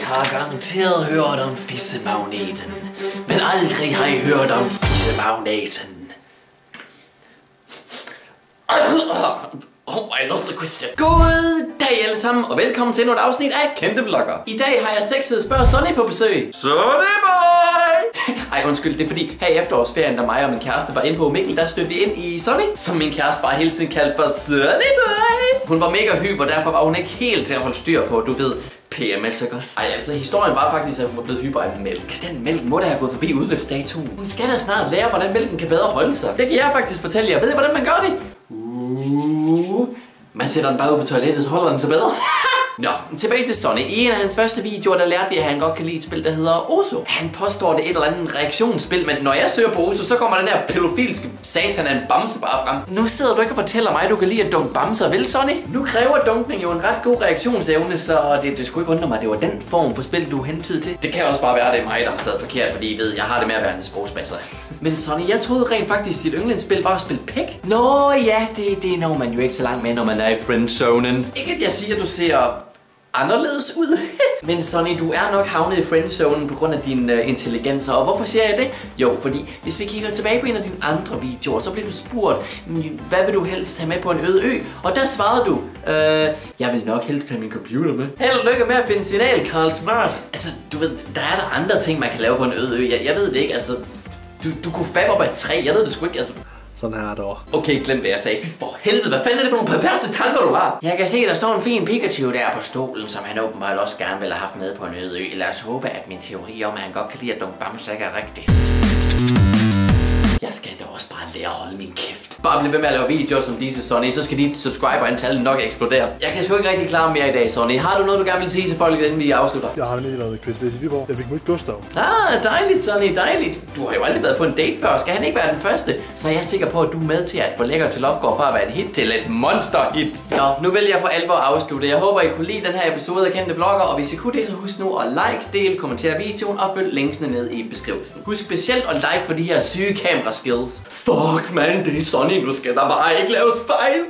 har garanteret hørt om fissemagneten, men aldrig har I hørt om fissemagneten. Oh, I love the question. God dag alle sammen, og velkommen til endnu et afsnit af Kendte Vlogger. I dag har jeg sexet spørg Sonny på besøg. Sonny boy! Ej, undskyld, det er fordi her i efterårsferien, da mig og min kæreste var inde på Mikkel, der stødte vi ind i Sonny, som min kæreste bare hele tiden kaldte for Sonny boy. Hun var mega hyb, og derfor var hun ikke helt til at holde styr på, du ved, PMS, ikke også? Ej, altså historien var faktisk, at hun var blevet hyper af mælk. Den mælk må da have gået forbi udløbsdatoen. Hun skal da snart lære, hvordan mælken kan bedre holde sig. Det kan jeg faktisk fortælle jer. Ved I, hvordan man gør det? Man sætter den bare ud på toilettet, så holder den sig bedre. Nå, tilbage til Sonny. I en af hans første videoer, der lærte vi, at han godt kan lide et spil, der hedder Osu. Han påstår, det er et eller andet reaktionsspil, men når jeg søger på Osu, så kommer den her pædofilske satan af en bamse bare frem. Nu sidder du ikke og fortæller mig, at du kan lide at dunke bamser, vel Sonny? Nu kræver dunkning jo en ret god reaktionsevne, så det skulle ikke undre mig, at det var den form for spil, du hentede til. Det kan også bare være, at det er mig, der har stadig forkert, fordi I ved, jeg har det med at være en sprogspasser. Men Sonny, jeg troede rent faktisk, at dit yndlingsspil var at spille pæk. Nå ja, det når man jo ikke så langt med, når man er i friendzonen. Ikke at jeg siger, at du ser anderledes ud. Men Sonny, du er nok havnet i friendzonen på grund af din intelligens. Og hvorfor siger jeg det? Jo, fordi hvis vi kigger tilbage på en af dine andre videoer, så bliver du spurgt, hvad vil du helst have med på en øde ø? Og der svarede du, jeg vil nok helst have min computer med. Held og lykke med at finde signal, Carl Smart. Altså, du ved, der er der andre ting, man kan lave på en øde ø. Jeg ved det ikke, altså. Du kunne fabe op af et træ, jeg ved det sgu ikke, altså. Sådan her dog. Okay, glem hvad jeg sagde. For helvede, hvad fanden er det for nogle perverse tanker, du har? Jeg kan se, der står en fin Pikachu der på stolen, som han åbenbart også gerne ville have haft med på en øde ø. Lad os håbe, at min teori om, at han godt kan lide at dunke bamser, ikke er rigtig. Jeg skal da også bare lære at holde min kæft. Bare bliv ved med at lave videoer som disse, Sonny, så skal dit subscriber-antal nok eksplodere. Jeg kan sgu ikke rigtig klare mere i dag, Sonny. Har du noget, du gerne vil sige til folk, inden vi afslutter? Jeg har lige lavet quiz i Viborg. Jeg fik mødt Gustav. Dejligt, Sonny, dejligt. Du har jo aldrig været på en date før. Skal han ikke være den første? Så er jeg sikker på, at du er med til at få Lækker til Lofgård fra at være et hit til et monster-hit. Nå, nu vil jeg for alvor afslutte. Jeg håber, I kunne lide den her episode af Kendte Vlogger. Og hvis I kunne det, så husk nu at like, del, kommentere videoen og følg linksene ned i beskrivelsen. Husk specielt at like for de her syge kamera-skills. Fuck, man, det er Sonny. Nu skal der bare ikke laves fejl.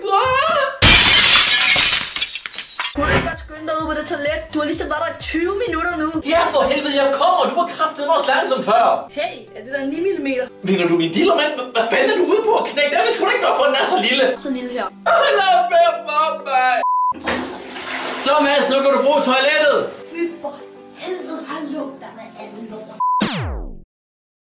Kunne du ikke godt skynde dig ud på det toilet? Du har lige været der i 20 minutter nu. Ja, for helvede, jeg kommer. Du var kraftedeme også langsom før. Hey, er det der 9 mm? Mener du min dealer, mand? Hvad fanden er du ude på at knække? Det skulle du ikke gøre, for den er så lille. Så lille her. Lad med mamma. Så Mads, nu kan du bruge toilettet. Fy for helvede, har lugter med anden lort.